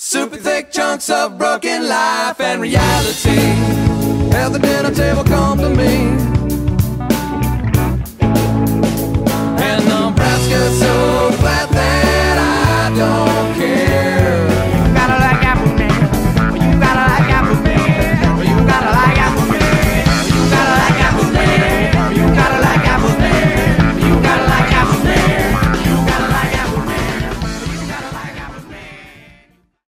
Super thick chunks of broken life and reality. At the dinner table come to me.